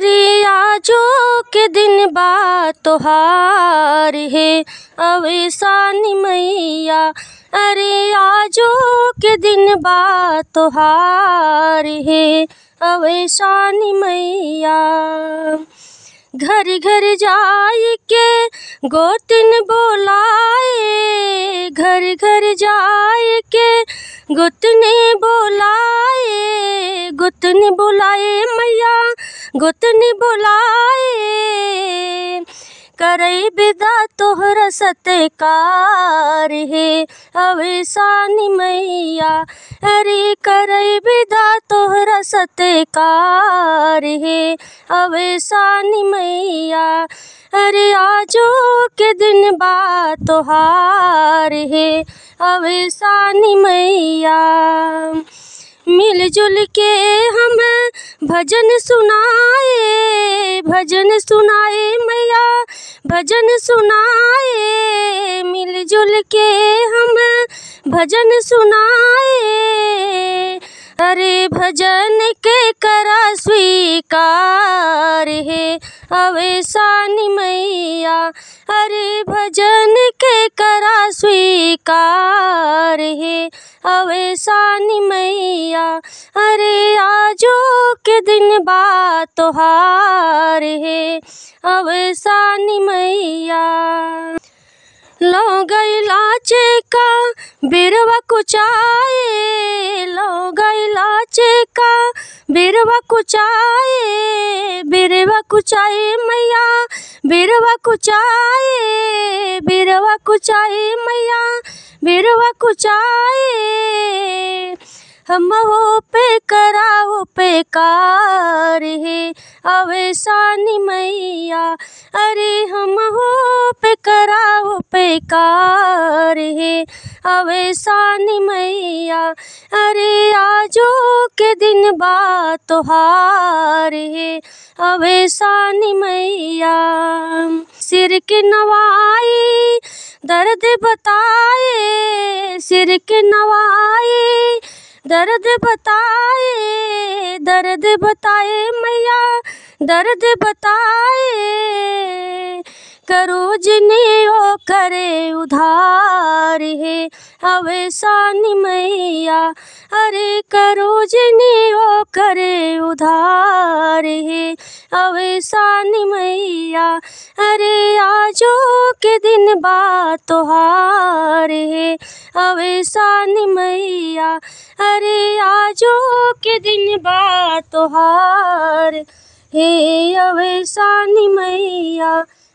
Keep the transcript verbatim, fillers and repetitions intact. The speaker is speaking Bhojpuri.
अरे आजो के दिन बा तोहार है अवेसानी मैया। अरे आजो के दिन बा तोहार है अवेसानी मैया। घर घर जाय के गोतिन बोलाए, घर घर जाय के गोतनी बोलाए, गोतनी बोलाए मैया गोतनी बोलाए। करई विदा तोहरा सत्कार है अवेसानी मैया। अरे करई विदा तोहरा सत्कार है अवेसानी मैया। अरे आजो के दिन बा तोहार है अवेसानी मैया। मिलजुल के हम भजन सुनाए, भजन सुनाए मैया भजन सुनाए। मिलजुल के हम भजन सुनाए। अरे भजन के करा स्वीकार है अवेसानी मैया। अरे भजन के करा स्वीकार है अवेसानी मैया। अरे आजो के दिन बा तोहार है अवेसानी मैया। लो गैला चेका बिरवा कुचाए, लो गैला चेका बिरवा कुचाए, बिरवा कुचाए मैया बिरवा कुचाए, बिरवा कुचाए मैया बिरवा कुचाए। हम हो पे कराओ पे कार है अवेसानी मैया। अरे हम हो पे कराओ पे कार है अवेसानी मैया। अरे आजो के दिन बा तोहार है अवेसानी मैया। सिर के नवाई दर्द बताए, सिर के नवाई दर्द बताए, दर्द बताए मैया दर्द बताए। करो जिन्हें ओ करे उधार है अवेसानी मैया। अरे करो जिन्हें ओ करे उधार है अवेसानी मैया। अरे आजो के दिन बा तोहार है अवेसानी मैया। अरे आजो के दिन बा तोहार है अवेसानी मैया।